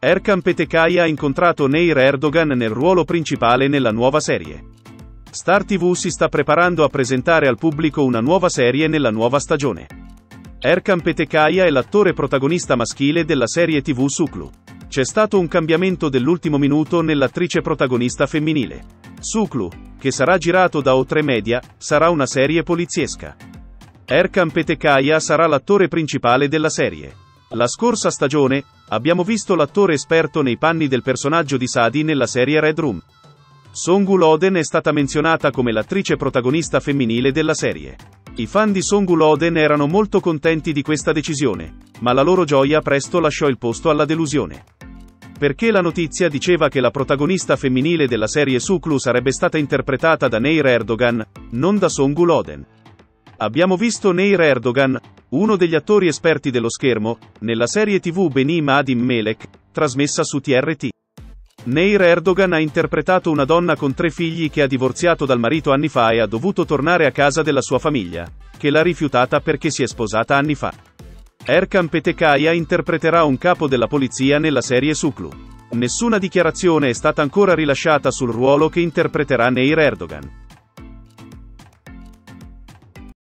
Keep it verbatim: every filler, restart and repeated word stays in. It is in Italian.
Erkan Petekkaya ha incontrato Nehir Erdogan nel ruolo principale nella nuova serie. Star tivù si sta preparando a presentare al pubblico una nuova serie nella nuova stagione. Erkan Petekkaya è l'attore protagonista maschile della serie tivù Suklu. C'è stato un cambiamento dell'ultimo minuto nell'attrice protagonista femminile. Suklu, che sarà girato da O tre Media, sarà una serie poliziesca. Erkan Petekkaya sarà l'attore principale della serie. La scorsa stagione, abbiamo visto l'attore esperto nei panni del personaggio di Sadi nella serie Red Room. Songu Loden è stata menzionata come l'attrice protagonista femminile della serie. I fan di Songu Loden erano molto contenti di questa decisione, ma la loro gioia presto lasciò il posto alla delusione. Perché la notizia diceva che la protagonista femminile della serie Suklu sarebbe stata interpretata da Nehir Erdogan, non da Songu Loden. Abbiamo visto Nehir Erdogan, uno degli attori esperti dello schermo, nella serie tivù Benim Adim Melek, trasmessa su T R T. Nehir Erdogan ha interpretato una donna con tre figli che ha divorziato dal marito anni fa e ha dovuto tornare a casa della sua famiglia, che l'ha rifiutata perché si è sposata anni fa. Erkan Petekkaya interpreterà un capo della polizia nella serie Suklu. Nessuna dichiarazione è stata ancora rilasciata sul ruolo che interpreterà Nehir Erdogan.